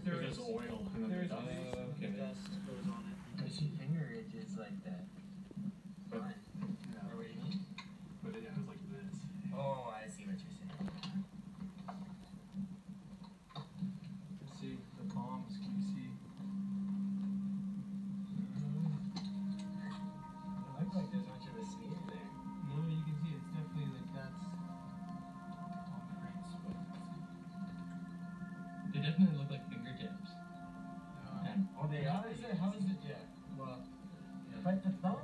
there's oil and then there's dust. okay. Dust goes on it. I see finger ridges like that. But, Fine. yeah, Or what do you mean? but it has like this. Oh, I see what you're saying. Let's see the palms. Can you see? It looks like there's much of a smear there. No, you can see it's definitely like that's on the prints, but They definitely look like fingertips. And Oh, they are? How is it? Yeah. well, But the thumb